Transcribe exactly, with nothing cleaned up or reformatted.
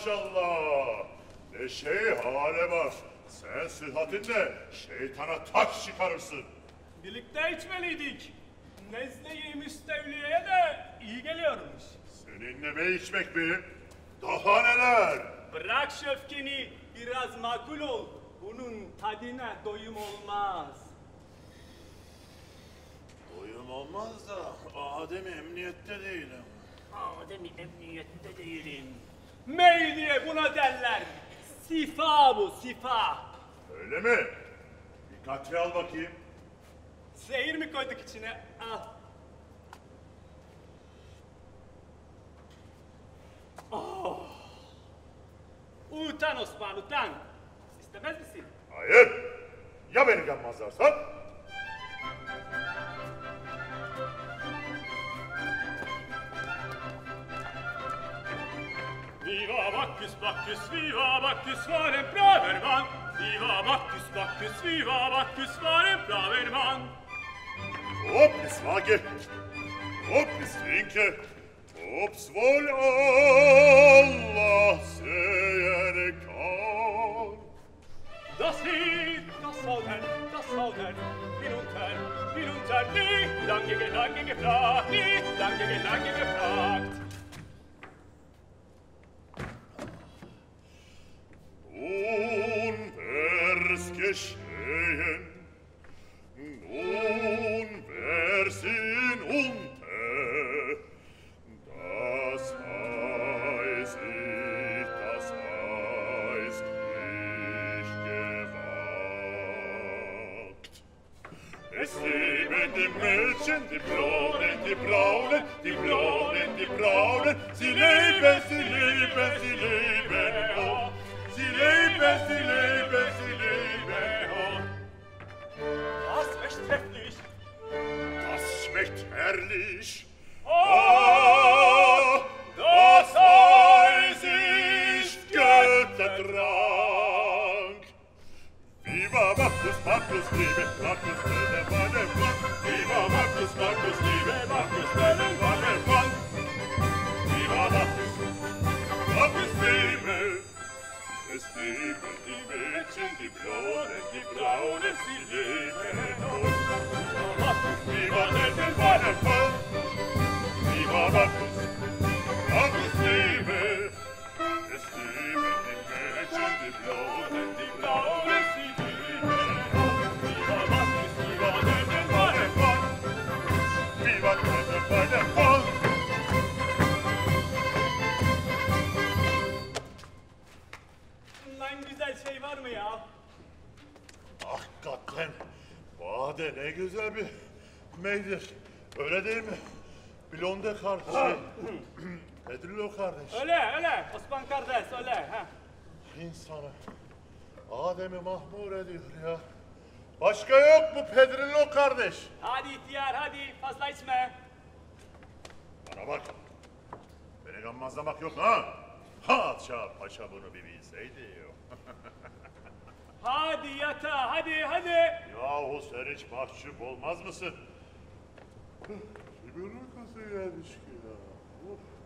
maşallah. Ne şey hale var. Sen sıhhatinde şeytana taş çıkarırsın. Birlikte içmeliydik. Nezle-i müstevliyeye de iyi geliyormuş. Seninle mi içmek mi? Daha neler? Bırak şu öfkeni, biraz makul ol. Bunun tadına doyum olmaz. Doyum olmaz da Adem emniyette değilim. Adem emniyette değilim. Mey diye buna derler. Sifa bu, sifa. Öyle mi? Dikkatli al bakayım. Zehir mi koyduk içine? Al. Oh. Utan Osman, utan. İstemez misin? Hayır. Ya beni gammazlarsan? Viva Bacchus, Bacchus, viva Bacchus, var en braver man. Viva Bacchus, Bacchus, viva Bacchus, var en braver man. Ob es wage, ob es trinke, ob's wohl Allah sehen kann. Das Lied, das Saltern, das Saltern, hinunter, hinunter, nicht lange, lange gefragt, nicht lange, lange gefragt. Nun wär's geschehen, nun wär's hinunter, das heißt ich, das heißt ich gewagt. Es leben die Mädchen, die Braunen, die Braunen, die Braunen, die Braunen, sie leben, sie leben, sie leben, oh. Sie leben, sie leben, sie leben, oh. Das ist trefflich. Das schmeckt herrlich. Oh, das heißt ist Götterdrank. Viva Bacchus, Bacchus, liebe Bacchus, der Wanne Mann. Viva Bacchus, Bacchus, liebe Bacchus, der Wanne Mann. Viva Bacchus, Bacchus, liebe. Es leben die Mädchen, die Braunen, die Braunen, sie leben uns. Viva den Wannerfall, viva Bacchus, Bacchus lebe. Es leben die Mädchen, die Braunen, die Braunen, sie leben uns. Viva Bacchus, viva den Wannerfall, viva den Wannerfall. Güzel şey var mı ya? Hakikaten Bade ne güzel bir meydir. Öyle değil mi? Blonde kardeşi. Pedrillo kardeş. Öyle öyle. Osman kardeş öyle. Ha. İnsanı Adem'i mahmur ediyor ya. Başka yok mu Pedrillo kardeş? Hadi ihtiyar hadi fazla içme. Bana bak. Beni gammazlamak yok ha. Padişah paşa bunu bir bilseydi. Hadi yata, hadi, hadi. Yahu sen hiç mahcup olmaz mısın? Kimin uykusu gelmiş ki ya? Of.